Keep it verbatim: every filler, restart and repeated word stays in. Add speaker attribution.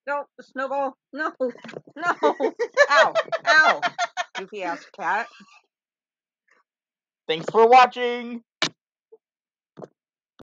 Speaker 1: no, snowball, no, no. Ow, ow. Goofy ass cat.
Speaker 2: Thanks for watching.